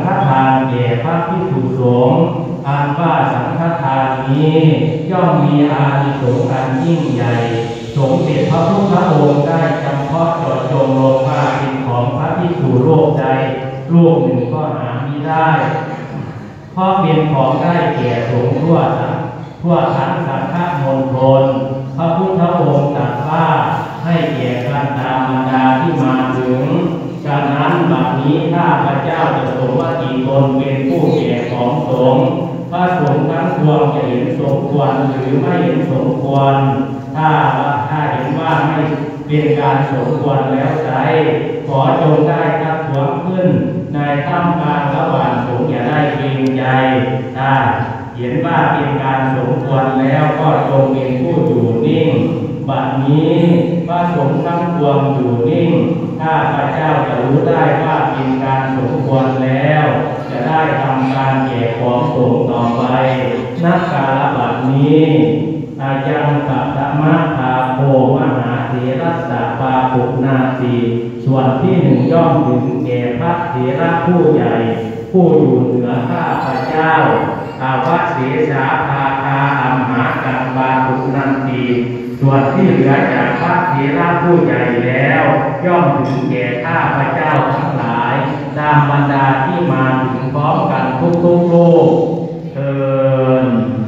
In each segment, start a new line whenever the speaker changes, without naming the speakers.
ฆทานแก่พระภิกษุสงฆ์อันว่าสังฆทานนี้ย่อมมีอานิสงส์อันยิ่งใหญ่สมเด็จพระพุทธองค์ได้จำเพาะเจาะจงลงว่าเป็นของพระภิกษุโลกใดโลกหนึ่งก็หามิได้เพราะเป็นของได้แก่สงฆ์ทั่วทั้งสังฆมณฑลพระพุทธองค์ตรัสว่าให้แก่กันตามบรรดาที่มาถึงฉะนั้นบัดนี้ข้าพระเจ้าจะสมติตนเป็นผู้แก่ของสงฆ์พระสงฆ์ทั้งปวงจะเห็นสมควรหรือไม่เห็นสมควรถ้าเห็นว่าไม่เป็นการสมควรแล้วไซขอจงได้ทักท้วงขึ้นในท่ามกลางระหว่างสงฆ์อย่าได้เกรงใจถ้าเห็นว่าเป็นการสมควรแล้วก็จงเป็นผู้อยู่นิ่งบัดนี้พระสงฆ์ทั้งปวงอยู่นิ่งข้าพระเจ้าจะรู้ได้ว่าเป็นการสมควรแล้วจะได้ทำการแจกของสงฆ์ต่อไปนักกาลบัดนี้อาจารย์กัปตมะภาโภมหาเถระสะปาปุนาสีส่วนที่หนึ่งย่อมถึงแก่พระเถระผู้ใหญ่ผู้อยู่เหนือข้าพระเจ้าอาวัสเสสาภาคาอัมหากัปปาปุนันติส่วนที่เหลือจากพระเถระผู้ใหญ่แล้วย่อมถึงแก่ข้าพระเจ้าทั้งหลายตามบรรดาที่มาถึงพร้อมกันทุกโลกเถิด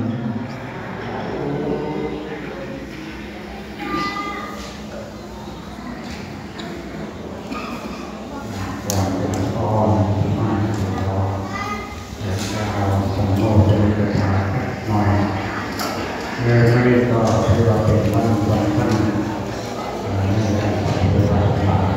ไม่ก็ที่เราเป็นวันวันท่านในการปฏิบัติธรรม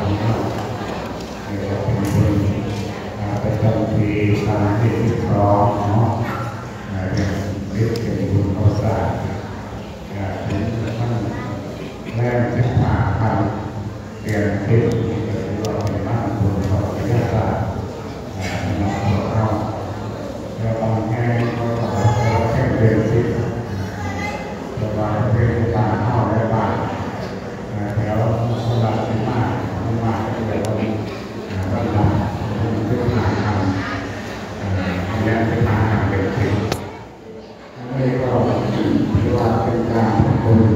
เป็นประจำปีทางที่12เนาะเป็นบุญข้าวสารเป็นท่านแรก15,000เดือนที่เราเป็นบ้านบุญข้าวสารน้องเราแล้วบางแห่งก็แค่เดือนที่ระบายเป็นการเข้าในบ้านแถวสลัดที่มาเดี๋ยวเราต้องดับขึ้นมาทำและขึ้นมาทำเป็นสิ่งนี่ก็ถือว่าเป็นการทำบุญ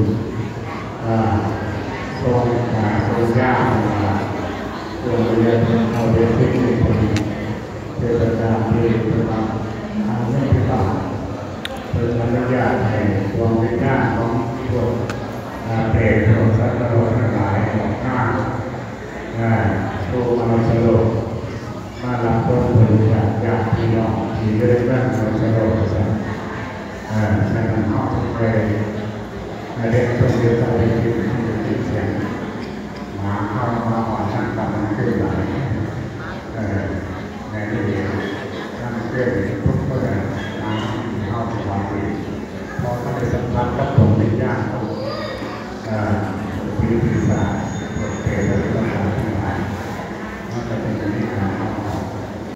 ทรงย่างมาทรงเรียนเอาเรียนที่นี่เป็นเทศกาลที่เป็นทางเรื่องที่ต่างเป็นอนุญาตให้ดวงวิญญาณของพวกเปรตของสัตว์โลกทั้งหลายออกข้างผู้มาสรุปมารับผลบุญจากญาติพี่น้องที่ได้ร่างมาสรุปสักในน้ำหอมไปเด็กคนเดียวจะไปกินเสียงมาเข้ามาอ่อนนั่งกำลังขึ้นไหล